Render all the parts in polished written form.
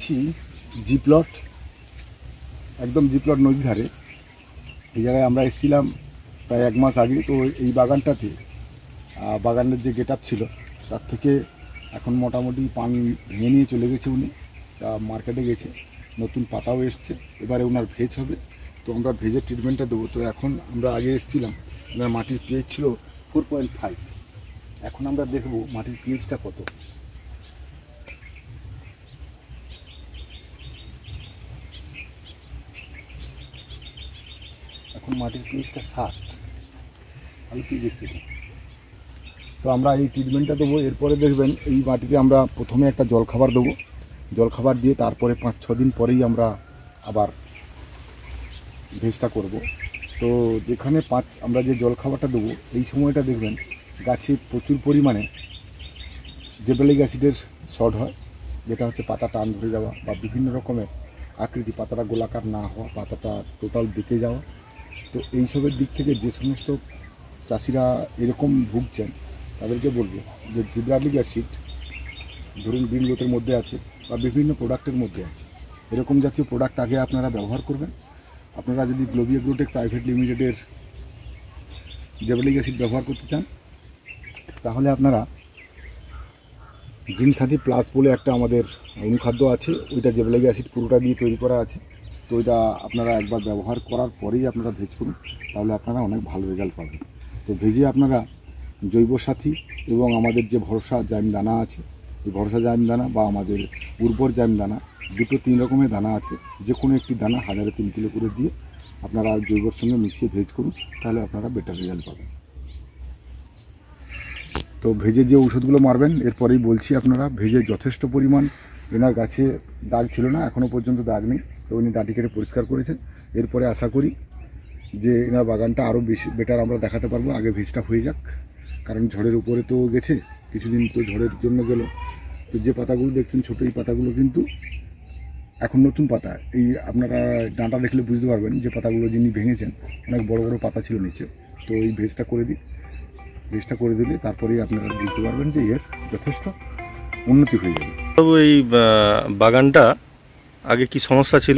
G plot, একদম G plot নদীর ধারে। এই জায়গায় আমরা এসেছিলাম প্রায় 1 মাস আগে। তো এই বাগানটাতে বাগানের যে গেট আপ ছিল তার থেকে এখন মোটামুটি পান ভেঙে নিয়ে চলে গেছে উনি, তা মার্কেটে গেছে, নতুন পাতাও এসছে, এবারে ওনার ভেজ হবে। তো আমরা ভেজের ট্রিটমেন্টটা দেবো। তো এখন আমরা আগে এসেছিলাম, ওনার মাটির পিএইচ ছিল 4.5। এখন আমরা দেখব মাটির পিএইচটা কত। এখন মাটির পিএইচটা 7, ভালো পিএইচ এসেছে। তো আমরা এই ট্রিটমেন্টটা দেবো। এরপরে দেখবেন এই মাটিতে আমরা প্রথমে একটা জলখাবার দেবো, জলখাবার দিয়ে তারপরে 5-6 দিন পরেই আমরা আবার ভেজটা করব। তো যেখানে আমরা যে জলখাবারটা দেবো এই সময়টা দেখবেন গাছে প্রচুর পরিমাণে জিবরেলিক অ্যাসিডের শর্ট হয়, যেটা হচ্ছে পাতা টান ধরে যাওয়া বা বিভিন্ন রকমের আকৃতি, পাতাটা গোলাকার না হওয়া, পাতাটা টোটাল বেঁকে যাওয়া। তো এইসবের দিক থেকে যে সমস্ত চাষিরা এরকম ভুগছেন তাদেরকে বলবো যে জিবরেলিক অ্যাসিড ধরুন গ্রিন গ্রোথের মধ্যে আছে বা বিভিন্ন প্রোডাক্টের মধ্যে আছে, এরকম জাতীয় প্রোডাক্ট আগে আপনারা ব্যবহার করবেন। আপনারা যদি গ্লোবি এগ্রোটেক প্রাইভেট লিমিটেডের জিবরেলিক অ্যাসিড ব্যবহার করতে চান তাহলে আপনারা গ্রিন সাথী প্লাস বলে একটা আমাদের অনুখাদ্য আছে, ওইটা জিবরেলিক অ্যাসিড পুরোটা দিয়ে তৈরি করা আছে। তো ওইটা আপনারা একবার ব্যবহার করার পরেই আপনারা ভেজ করুন, তাহলে আপনারা অনেক ভালো রেজাল্ট পাবেন। তো ভেজে আপনারা জৈব সাথী এবং আমাদের যে ভরসা জাইম দানা আছে, এই ভরসা জাইম দানা বা আমাদের উর্বর জাইম দানা, দুটো 3 রকমের দানা আছে, যে কোনো একটি দানা 1000-3 কিলো করে দিয়ে আপনারা জৈবর সঙ্গে মিশিয়ে ভেজ করুন, তাহলে আপনারা বেটার রেজাল্ট পাবেন। তো ভেজে যে ওষুধগুলো মারবেন এরপরেই বলছি, আপনারা ভেজে যথেষ্ট পরিমাণ, এনার গাছে দাগ ছিল না, এখনও পর্যন্ত দাগ নেই, তো উনি ডাঁটি কেটে পরিষ্কার করেছেন। এরপরে আশা করি যে এনার বাগানটা আরও বেশি বেটার আমরা দেখাতে পারবো। আগে ভেজটা হয়ে যাক, কারণ ঝড়ের উপরে তো গেছে কিছুদিন, তো ঝড়ের জন্য গেল। তো যে পাতাগুলো দেখছেন ছোটো, এই পাতাগুলো কিন্তু এখন নতুন পাতা। এই আপনারা ডাঁটা দেখলে বুঝতে পারবেন যে পাতাগুলো যিনি ভেঙেছেন অনেক বড় বড় পাতা ছিল নিচে। তো এই ভেজটা করে দিই, ভেজটা করে দিলে তারপরেই আপনারা বুঝতে পারবেন যে এর যথেষ্ট উন্নতি হয়ে যাবে। তবু এই বাগানটা আগে কি সমস্যা ছিল?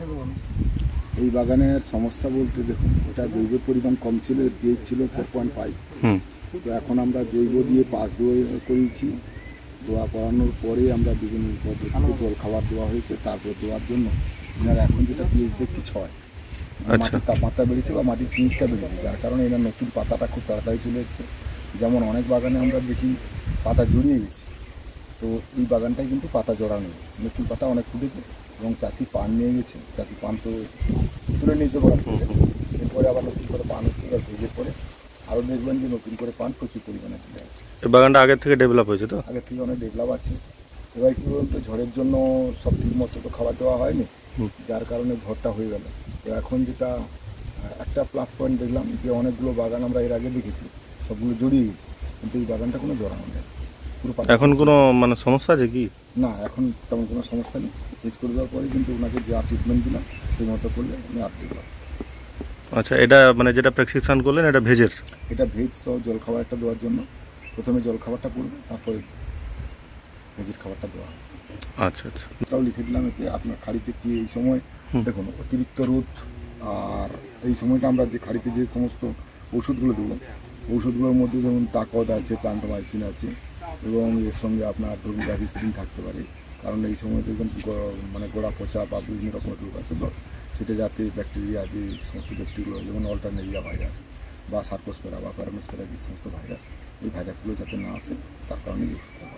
এই বাগানের সমস্যা বলতে দেখুন, এটা জৈবের পরিমাণ কম ছিল, এর পিএইচ ছিল 4.5। তো এখন আমরা জৈব দিয়ে 5 করিয়েছি। দোয়া করানোর পরে আমরা বিভিন্ন পদ্ধতিতে জল খাবার দেওয়া হয়েছে, তারপর দেওয়ার জন্য এনার এখন যেটা পিএইচ দেখছি 6। মাটির তাপমাত্রা বেড়েছে বা মাটির পিএইচটা বেড়েছে, যার কারণে এনার নতুন পাতাটা খুব তাড়াতাড়ি চলে এসছে। যেমন অনেক বাগানে আমরা দেখি পাতা জড়িয়ে গেছে, তো এই বাগানটায় কিন্তু পাতা জড়ানো, নতুন পাতা অনেক ফুটেছে এবং চাষি পান নিয়ে গেছে। চাষি পান তো তুলে নিয়েছে বলা ফুটে, এরপরে আবার নতুন করে পান হচ্ছে, এবার ভেজে পরে আরও দেখবেন যে নতুন করে পান প্রচুর পরিমাণে চলে আসে। এই বাগানটা আগের থেকে ডেভেলপ হয়েছে, তো আগের থেকে অনেক ডেভেলপ আছে। এবার কী বলতো, ঝড়ের জন্য সব ঠিক মতো তো খাবার দেওয়া হয়নি, যার কারণে ঝড়টা হয়ে গেল। তো এখন যেটা একটা প্লাস পয়েন্ট দেখলাম যে অনেকগুলো বাগান আমরা এর আগে দেখেছি সবগুলো জড়িয়ে গেছে, কিন্তু এই বাগানটা কোনো জড়ানো নেই। এখন কোনো মানে সমস্যা আছে কি? না, এখন তেমন কোনো সমস্যা নেই। ভেজ করে দেওয়ার পরে কিন্তু ওনাকে যা ট্রিটমেন্ট দিলাম সেই মতো করলে উনি আর দিলাম। আচ্ছা, এটা মানে যেটা প্রেসক্রিপশন করলেন এটা ভেজের? এটা ভেজ সহ জলখাবারটা দেওয়ার জন্য প্রথমে জলখাবারটা করবে, তারপরে ভেজের খাবারটা দেওয়া হবে। আচ্ছা আচ্ছা, এটাও লিখে দিলাম এতে। আপনার খাড়িতে কি এই সময় দেখুন অতিরিক্ত রোদ, আর এই সময়টা আমরা যে খাড়িতে যে সমস্ত ওষুধগুলো দেবো, ওষুধগুলোর মধ্যে যেমন তাকদ আছে, প্লান্টোমাইসিন আছে, এবং এর সঙ্গে আপনার ধরুন গ্যাভিস্টিন থাকতে পারে। কারণ এই সময় দেখবেন মানে গোড়া পচা বা বিভিন্ন রকমের রোগ আছে, তো সেটা যাতে ব্যাকটেরিয়া, যে সমস্ত ব্যাকটেরিয়া যেমন অল্টারনেরিয়া ভাইরাস বা সার্কোস্পেরা বা প্যারানোস্পেরা, যে সমস্ত ভাইরাস, এই ভাইরাসগুলো যাতে না আসে তার কারণে এই ওষুধ